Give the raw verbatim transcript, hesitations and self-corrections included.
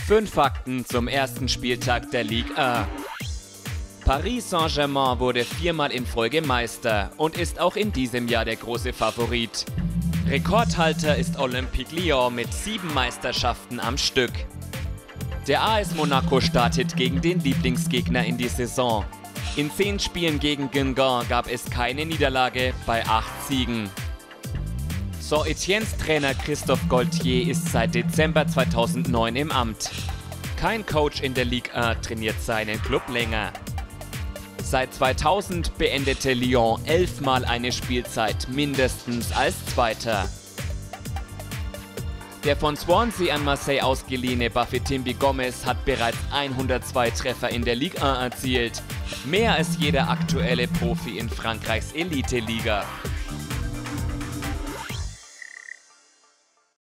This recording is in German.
Fünf Fakten zum ersten Spieltag der Ligue eins. Paris Saint-Germain wurde viermal in Folge Meister und ist auch in diesem Jahr der große Favorit. Rekordhalter ist Olympique Lyon mit sieben Meisterschaften am Stück. Der A S Monaco startet gegen den Lieblingsgegner in die Saison. In zehn Spielen gegen Guingamp gab es keine Niederlage bei acht Siegen. Saint-Étiennes Trainer Christophe Galtier ist seit Dezember zweitausendneun im Amt. Kein Coach in der Ligue eins trainiert seinen Club länger. Seit zweitausend beendete Lyon elfmal eine Spielzeit mindestens als Zweiter. Der von Swansea an Marseille ausgeliehene Bafétimbi Gomes hat bereits hundertzwei Treffer in der Ligue eins erzielt. Mehr als jeder aktuelle Profi in Frankreichs Elite-Liga.